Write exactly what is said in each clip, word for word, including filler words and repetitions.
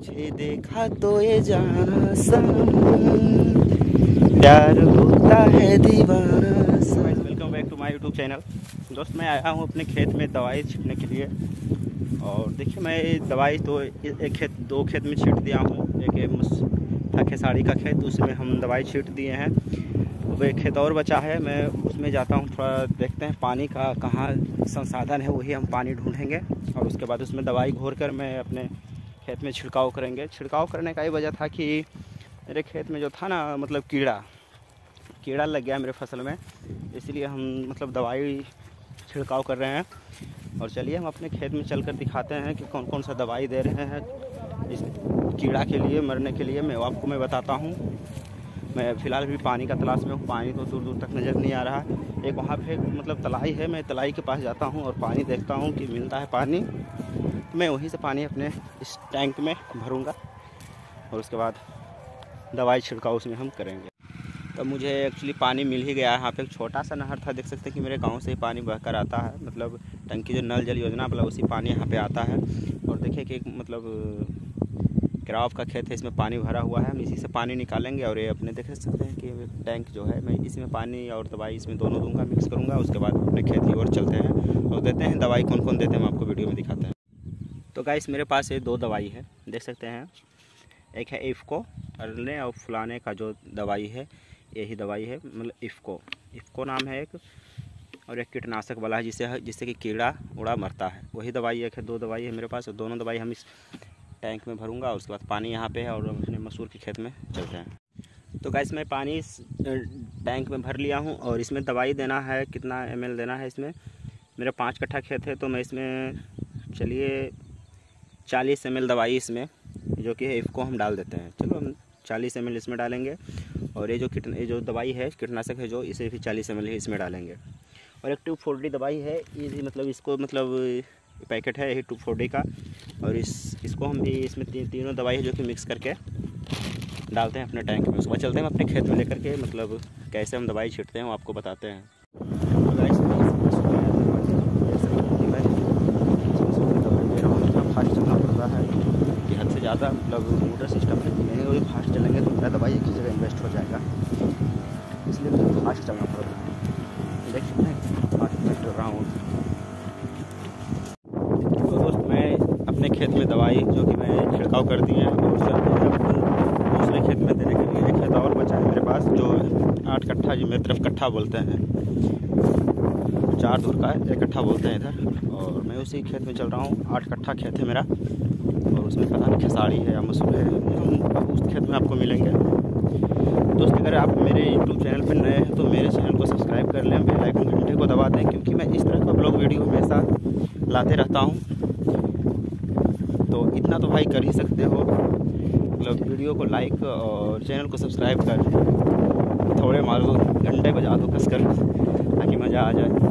तुझे देखा तो ये जाना सनम प्यार होता है दीवाना सनम। Welcome back to my YouTube channel. दोस्त मैं आया हूँ अपने खेत में दवाई छिड़कने के लिए। और देखिए मैं दवाई तो एक खेत दो खेत में छींट दिया हूँ। एक था खेसाड़ी का खेत, उसमें हम दवाई छींट दिए हैं। अब एक खेत और बचा है, मैं उसमें जाता हूँ, थोड़ा देखते हैं पानी का कहाँ संसाधन है, वही हम पानी ढूंढेंगे और उसके बाद उसमें दवाई घोर कर मैं अपने खेत में छिड़काव करेंगे। छिड़काव करने का ही वजह था कि मेरे खेत में जो था ना, मतलब कीड़ा कीड़ा लग गया मेरे फसल में, इसलिए हम मतलब दवाई छिड़काव कर रहे हैं। और चलिए हम अपने खेत में चलकर दिखाते हैं कि कौन कौन सा दवाई दे रहे हैं इस कीड़ा के लिए, मरने के लिए। मैं आपको मैं बताता हूँ। मैं फ़िलहाल भी पानी का तलाश में हूँ, पानी तो दूर दूर तक नज़र नहीं आ रहा है। एक वहाँ पे मतलब तलाई है, मैं तलाई के पास जाता हूँ और पानी देखता हूँ कि मिलता है पानी, तो मैं वहीं से पानी अपने इस टैंक में भरूँगा और उसके बाद दवाई छिड़काव उसमें हम करेंगे। तो मुझे एक्चुअली पानी मिल ही गया है। यहाँ पे एक छोटा सा नहर था, देख सकते हैं कि मेरे गांव से ही पानी बहकर आता है, मतलब टंकी जो नल जल योजना वाला उसी पानी यहाँ पे आता है। और देखिए कि एक मतलब केराव का खेत है, इसमें पानी भरा हुआ है, हम इसी से पानी निकालेंगे। और ये अपने देख सकते हैं कि टैंक जो है, मैं इसमें पानी और दवाई इसमें दोनों दूंगा, मिक्स करूँगा। उसके बाद अपने खेत की ओर चलते हैं और देते हैं दवाई कौन कौन देते हैं, हम आपको वीडियो में दिखाते हैं। तो गाइस मेरे पास ये दो दवाई है, देख सकते हैं। एक है इफ़को अरने और फुलाने का जो दवाई है, यही दवाई है, मतलब इफ़को इफ़को नाम है एक। और एक कीटनाशक वाला है जिससे जिससे कि कीड़ा उड़ा मरता है, वही दवाई एक है। दो दवाई है मेरे पास और दोनों दवाई हम इस टैंक में भरूंगा। उसके बाद पानी यहाँ पे है और अपने मसूर के खेत में चलते हैं। तो गाइस मैं पानी इस टैंक में भर लिया हूँ और इसमें दवाई देना है, कितना एम एल देना है इसमें। मेरा पाँच कट्ठा खेत है, तो मैं इसमें चलिए चालीस एम एल दवाई इसमें जो कि है इफ़को हम डाल देते हैं। चलो हम चालीस एम एल इसमें डालेंगे। और ये जो कीट ये जो दवाई है कीटनाशक है जो, इसे भी चालीस एम एल ही इसमें डालेंगे। और एक टू फोर डी दवाई है, ये मतलब इसको मतलब पैकेट है यही टू फोर डी का। और इस इसको हम भी इसमें ती, तीनों दवाई है जो कि मिक्स करके डालते हैं अपने टैंक में। उसके बाद चलते हैं अपने खेत में लेकर के, मतलब कैसे हम दवाई छींटते हैं वो आपको बताते हैं। तो गाइस फास्ट चलना पड़ रहा है कि हद से ज़्यादा, मतलब मोटर सिस्टम है, नहीं वो फास्ट चलेंगे तो मेरा दवाई एक ही जगह इन्वेस्ट हो जाएगा, इसलिए मुझे फास्ट चलना पड़ रहा है। देख सकते हैं फास्ट चल रहा हूँ। तो दोस्त मैं अपने खेत में दवाई जो कि मैं छिड़काव कर दिए हैं और चलते हैं दूसरे खेत में देने के लिए। एक खेत और बचा है मेरे पास जो आठ कट्ठा, जो मेरी तरफ कट्ठा बोलते हैं, चार धुर का है, एक कट्ठा बोलते हैं इधर। और मैं उसी खेत में चल रहा हूँ, आठ कट्ठा खेत है मेरा और उसमें पता नहीं खेसाड़ी है या मसूर है, हम उस खेत में आपको मिलेंगे। दोस्त अगर आप मेरे यूट्यूब चैनल पर नए हैं तो मेरे चैनल को सब्सक्राइब कर लें, बेल आइकन घंटे को दबा दें, क्योंकि मैं इस तरह का ब्लॉग वीडियो हमेशा लाते रहता हूँ। तो इतना तो भाई कर ही सकते हो, मतलब वीडियो को लाइक और चैनल को सब्सक्राइब कर, थोड़े मारो घंटे बजा दो कस कर ताकि मज़ा आ जाए।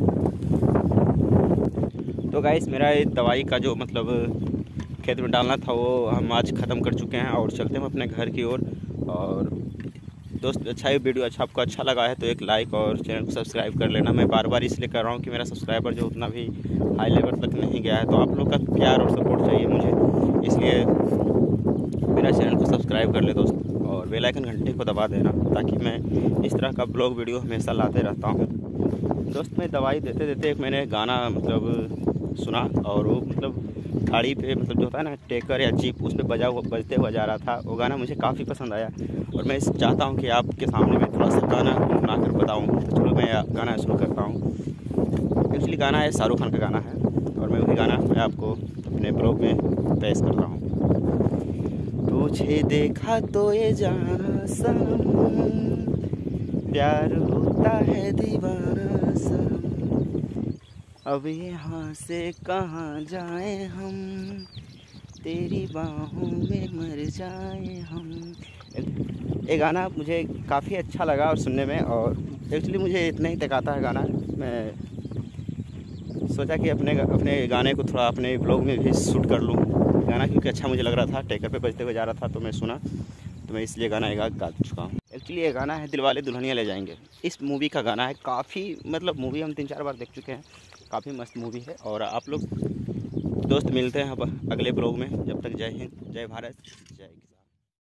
तो गाइस मेरा ये दवाई का जो मतलब खेत में डालना था वो हम आज ख़त्म कर चुके हैं और चलते हैं अपने घर की ओर। और, और दोस्त अच्छा ही वीडियो अच्छा आपको अच्छा लगा है तो एक लाइक और चैनल को सब्सक्राइब कर लेना। मैं बार बार इसलिए कर रहा हूँ कि मेरा सब्सक्राइबर जो उतना भी हाई लेवल तक नहीं गया है, तो आप लोग का प्यार और सपोर्ट चाहिए मुझे, इसलिए मेरा चैनल को सब्सक्राइब कर ले दोस्त और बेल आइकन घंटे को दबा देना, ताकि मैं इस तरह का ब्लॉग वीडियो हमेशा लाते रहता हूँ। दोस्त मैं दवाई देते देते एक मैंने गाना मतलब सुना और वो मतलब गाड़ी पे मतलब जो होता है ना टेकर या जीप, उस पर बजा हुआ बजते हुआ जा रहा था। वो गाना मुझे काफ़ी पसंद आया और मैं चाहता हूँ कि आपके सामने मैं थोड़ा सा गाना सुना कर बताऊँ। तो चलो मैं गाना शुरू करता हूँ। एक्चुअली गाना है शाहरुख खान का गाना है और मैं वही गाना मैं आपको अपने ब्लॉग में पेश कर रहा हूँ। तुझे देखा तो ये जाना सनम प्यार होता है दीवाना सनम, अब यहाँ से कहाँ जाए हम, तेरी बाहों में मर जाए हम। ये गाना मुझे काफ़ी अच्छा लगा और सुनने में, और एक्चुअली मुझे इतना ही तक आता है गाना। मैं सोचा कि अपने अपने गाने को थोड़ा अपने ब्लॉग में भी शूट कर लूँ गाना, क्योंकि अच्छा मुझे लग रहा था, टेकर पे बजते हुए जा रहा था तो मैं सुना, तो मैं इसलिए गाना एक गा चुका हूँ। एक्चुअली ये गाना है दिलवाले दुल्हनिया ले जाएंगे, इस मूवी का गाना है। काफ़ी मतलब मूवी हम तीन चार बार देख चुके हैं, काफ़ी मस्त मूवी है। और आप लोग दोस्त मिलते हैं अब अगले ब्लॉग में। जब तक जय हिंद, जय भारत, जय किसान।